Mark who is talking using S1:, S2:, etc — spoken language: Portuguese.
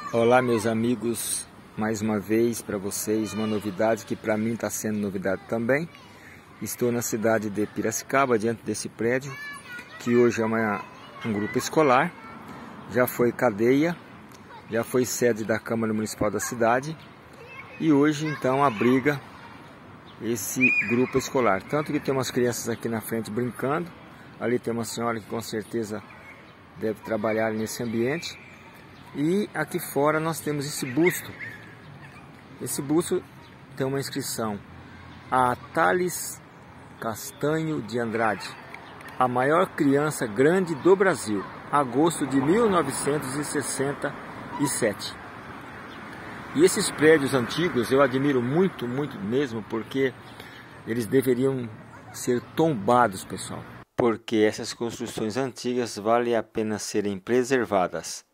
S1: Olá, meus amigos, mais uma vez para vocês uma novidade que para mim está sendo novidade também. Estou na cidade de Piracicaba, diante desse prédio, que hoje é um grupo escolar, já foi cadeia, já foi sede da Câmara Municipal da cidade e hoje então abriga esse grupo escolar. Tanto que tem umas crianças aqui na frente brincando, ali tem uma senhora que com certeza deve trabalhar nesse ambiente. E aqui fora nós temos esse busto. Esse busto tem uma inscrição: a Thales Castanho de Andrade, a maior criança grande do Brasil, agosto de 1967. E esses prédios antigos eu admiro muito, muito mesmo, porque eles deveriam ser tombados, pessoal. Porque essas construções antigas vale a pena serem preservadas.